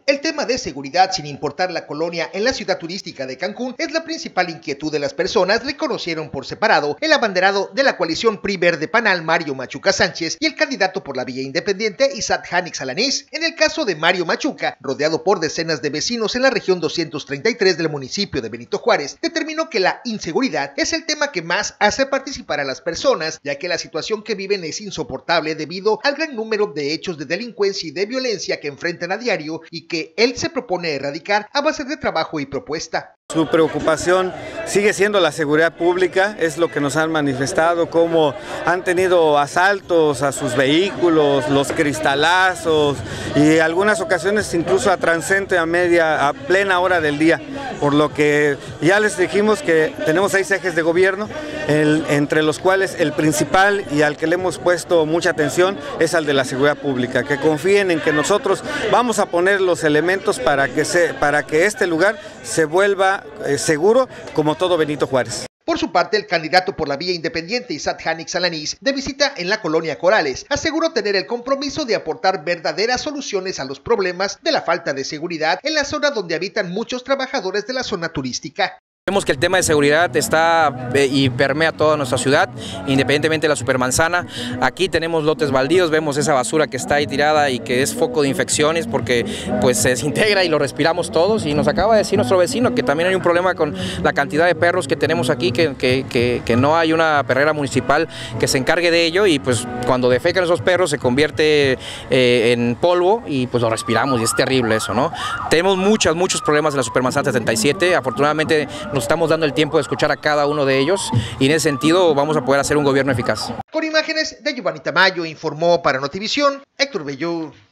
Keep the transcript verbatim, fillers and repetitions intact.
El tema de seguridad, sin importar la colonia en la ciudad turística de Cancún, es la principal inquietud de las personas, reconocieron por separado el abanderado de la coalición P R I Verde Panal, Mario Machuca Sánchez, y el candidato por la vía independiente, Isaac Janix Alanís. En el caso de Mario Machuca, rodeado por decenas de vecinos en la región doscientos treinta y tres del municipio de Benito Juárez, determinó que la inseguridad es el tema que más hace participar a las personas, ya que la situación que viven es insoportable debido al gran número de hechos de delincuencia y de violencia que enfrentan a diario y que él se propone erradicar a base de trabajo y propuesta. Su preocupación sigue siendo la seguridad pública, es lo que nos han manifestado, como han tenido asaltos a sus vehículos, los cristalazos y algunas ocasiones incluso a transcendente a media, a plena hora del día, por lo que ya les dijimos que tenemos seis ejes de gobierno, el, entre los cuales el principal y al que le hemos puesto mucha atención es al de la seguridad pública, que confíen en que nosotros vamos a poner los elementos para que, se, para que este lugar se vuelva eh, seguro como todo Benito Juárez. Por su parte, el candidato por la vía independiente, Isaac Janix Alanís, de visita en la colonia Corales, aseguró tener el compromiso de aportar verdaderas soluciones a los problemas de la falta de seguridad en la zona donde habitan muchos trabajadores de la zona turística. Vemos que el tema de seguridad está y permea toda nuestra ciudad, independientemente de la supermanzana. Aquí tenemos lotes baldíos, vemos esa basura que está ahí tirada y que es foco de infecciones porque pues se desintegra y lo respiramos todos. Y nos acaba de decir nuestro vecino que también hay un problema con la cantidad de perros que tenemos aquí, que, que, que, que no hay una perrera municipal que se encargue de ello, y pues cuando defecan esos perros se convierte eh, en polvo y pues lo respiramos y es terrible eso, ¿no? Tenemos muchos, muchos problemas en la supermanzana setenta y siete, afortunadamente nos estamos dando el tiempo de escuchar a cada uno de ellos y en ese sentido vamos a poder hacer un gobierno eficaz. Con imágenes de Giovanni Tamayo, informó para Notivisión Héctor Bellú.